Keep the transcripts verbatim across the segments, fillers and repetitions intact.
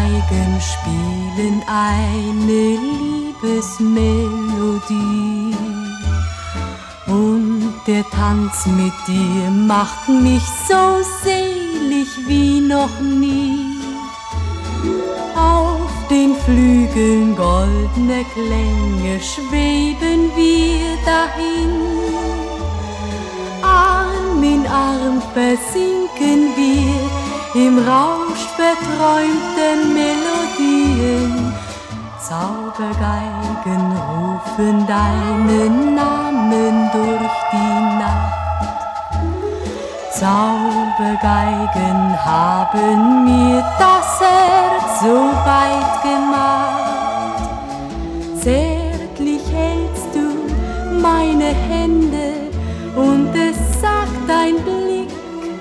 Geigen spielen eine Liebesmelodie. Und der Tanz mit dir macht mich so selig wie noch nie. Auf den Flügeln goldene Klänge schweben wir dahin. Arm in Arm versinken wir im Rausch verträumter Melodien. Zaubergeigen rufen deinen Namen durch die Nacht. Zaubergeigen haben mir das Herz so weit gemacht. Zärtlich hältst du meine Hände und es sagt dein Blick.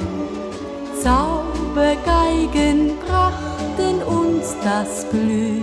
Zaubergeigen brachten uns das Glück.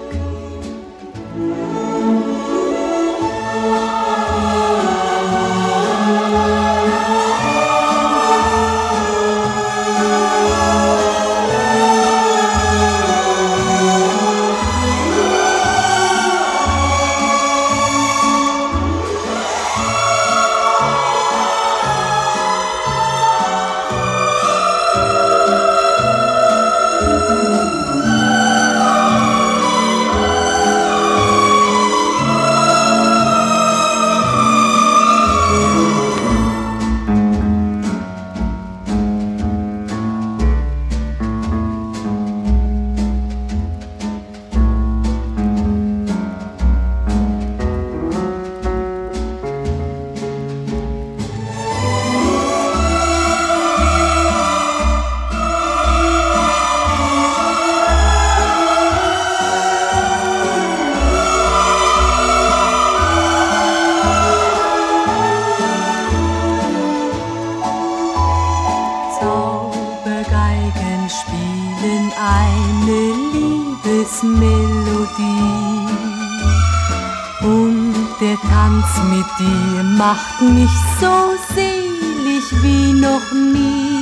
Zaubergeigen spielen eine Liebesmelodie. Und der Tanz mit dir macht mich so selig wie noch nie.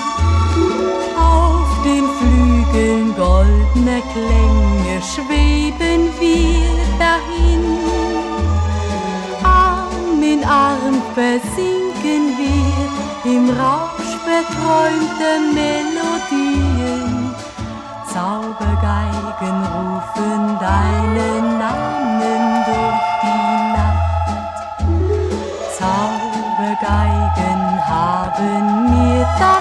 Auf den Flügeln goldene Klänge schweben wir dahin. Arm in Arm versinken wir im Rausch verträumter Melodien. Zaubergeigen rufen deinen Namen durch die Nacht. Zaubergeigen haben mir das